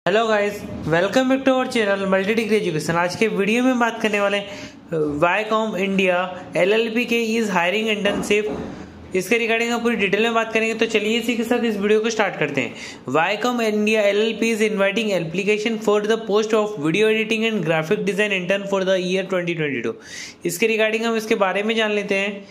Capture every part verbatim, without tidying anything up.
Hello guys, welcome back to our channel multi degree education. आज के video में बात करने वाले वाईकॉम इंडिया एलएलपी के इज हायरिंग इंटर्नशिप, इसके रिगार्डिंग हम पूरी डिटेल में बात करेंगे। तो चलिए इसी के साथ इस वीडियो को स्टार्ट करते हैं। Ycom India LLP is inviting application for the post of video editing and graphic design intern for the year twenty twenty two. इसके रिगार्डिंग हम इसके बारे में जान लेते हैं।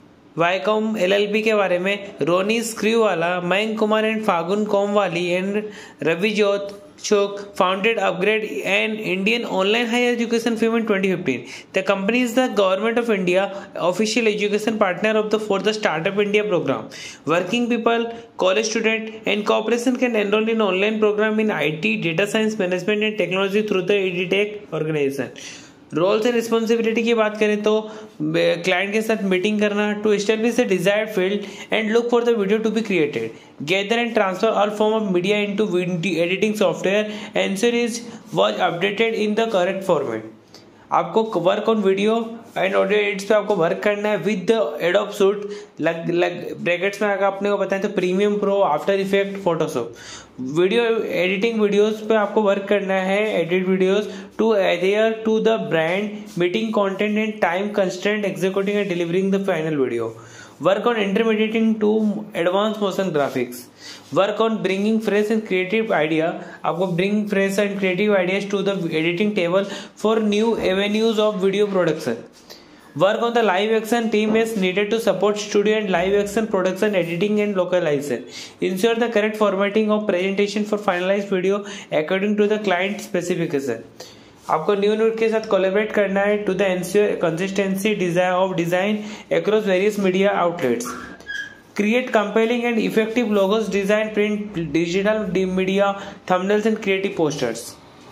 वाईकॉम एलएलपी के बारे में Ronnie Screwvala, Mayank Kumar and Phalgun Kompalli and Ravijot Chok founded Upgrade, an Indian online higher education firm in twenty fifteen. The company is the Government of India official education partner of the for the Startup India program. Working people, college student, and corporation can enroll in online program in I T, data science, management, and technology through the EdTech organization. Roles and responsibility की बात करें तो client के साथ meeting करना, to establish the desired field and look for the video to be created, gather and transfer all form of media into editing software, ensure is was updated in the correct format. आपको work on video and audio edits पे आपको work करना है with the adobe suit, लग लग brackets में अगर आपने को बताएं तो premium pro, after effect, Photoshop. Video editing videos पे आपको वर्क करना है, edit videos to adhere to the brand, meeting content and time constraint, executing and delivering the final video. Work on intermediating to advanced motion graphics. Work on bringing fresh and creative idea. आपको bring fresh and creative ideas to the editing table for new avenues of video production. Work on the live action team is needed to support studio and live action production, editing and localization. Ensure the correct formatting of presentation for finalized video according to the client specification. आपको new note के साथ collaborate करना है to the ensure consistency design of design across various media outlets. Create compelling and effective logos, design print digital media thumbnails and creative posters.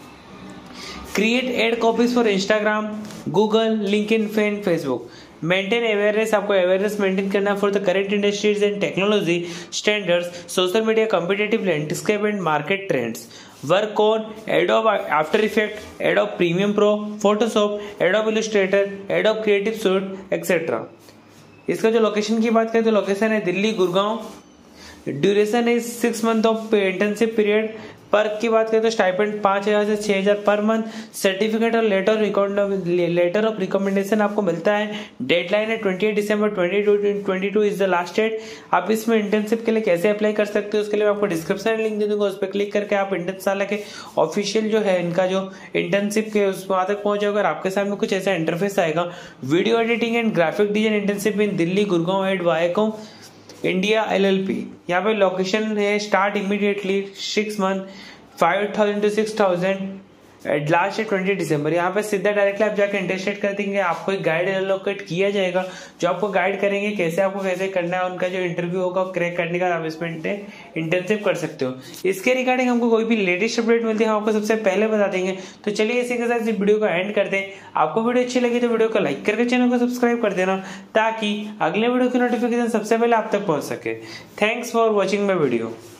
Create ad copies for Instagram, Google, LinkedIn and Facebook. Maintain awareness, आपको awareness maintain करना for the current industries and technology standards, social media competitive landscape and market trends. Work on Adobe After Effect, adobe premium pro, Photoshop, Adobe Illustrator, Adobe Creative Suite etcetera. इसका जो location की बात करें तो location है Delhi, Gurgaon. Duration is six month of internship period. Perk की बात करें तो स्टाइपेंड पांच हजार से छह हजार पर मंथ। सर्टिफिकेट और लेटर लेटर ऑफ रिकमेंडेशन आपको मिलता है। डेडलाइन है अट्ठाईस दिसंबर twenty twenty two is the last date. आप इसमें इंटर्नशिप के लिए कैसे अप्लाई कर सकते हो उसके लिए मैं आपको डिस्क्रिप्शन में लिंक दे दूंगा, उस पर क्लिक करके आप इंटर्नशाला के ऑफिशियल जो है इनका जो इंटर्नशिप के उस वहां तक पहुंच जाओगे। आपके सामने कुछ ऐसा इंटरफेस आएगा। Video editing and graphic design internship in Delhi, Gurgaon at Ycom India LLP. यहाँ पे लोकेशन है start immediately, six month, five thousand to six thousand, last है ट्वेंटी दिसंबर। यहाँ पे सीधा डायरेक्टली आप जाकर इंटरेस्टेड कर देंगे, आपको एक गाइड एलोकेट किया जाएगा जो आपको गाइड करेंगे कैसे आपको कैसे करना है। उनका जो इंटरव्यू होगा क्रैक करने का आप इसमें इंटर्नशिप कर सकते हो। इसके रिगार्डिंग हमको कोई भी लेटेस्ट अपडेट मिलती है हम आपको सबसे पहले बता देंगे। तो चलिए इसी के साथ इस वीडियो को एंड करते हैं। आपको वीडियो अच्छी लगी तो वीडियो को लाइक करके चैनल को सब्सक्राइब कर देना ताकि अगले वीडियो की नोटिफिकेशन सबसे पहले आप तक पहुंच सके। Thanks for watching my video.